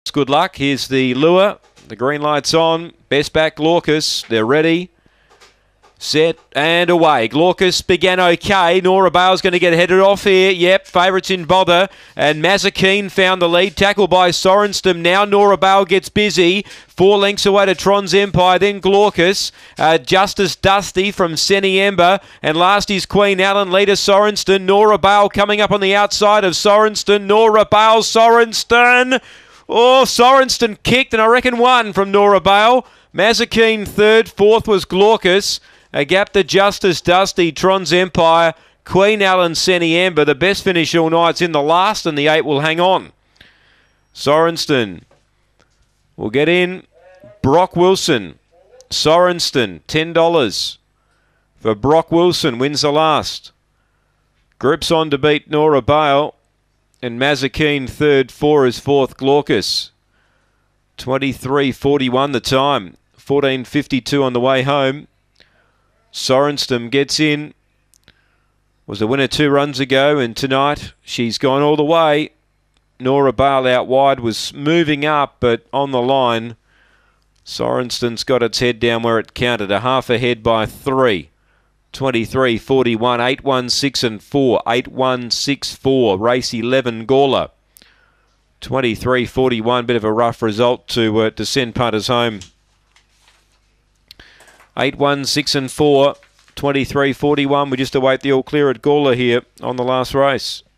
Good luck. Here's the lure. The green light's on. Best back Glaucus. They're ready. Set and away. Glaucus began okay. Nora Bale's going to get headed off here. Yep, favourites in bother. And Mazakine found the lead. Tackled by Sorenstam. Now Nora Bale gets busy. 4 lengths away to Tron's Empire. Then Glaucus. Justice Dusty from Seni Ember. And last is Queen Allen. Leader Sorenstam. Nora Bale coming up on the outside of Sorenstam. Nora Bale, Sorenstam. Oh, Sorenstam kicked and I reckon won from Nora Bale. Mazakine third. Fourth was Glaucus. A gap to Justice Dusty, Tron's Empire, Queen Allen, Seni Ember. The best finish all night's in the last, and the 8 will hang on. Sorenstam will get in. Brock Wilson, Sorenstam, $10 for Brock Wilson, wins the last. Groups on to beat Nora Bale, and Mazakine third, 4 is fourth, Glaucus. 23.41 the time, 14.52 on the way home. Sorenstam gets in, was a winner 2 runs ago, and tonight she's gone all the way. Nora Bale out wide was moving up, but on the line, Sorenstam's got its head down where it counted, a half ahead by 3. 23.41, 816 and 4, 8164, race 11, Gawler. 23.41, bit of a rough result to send punters home. 816 and 4, 23.41. We just await the all clear at Gawler here on the last race.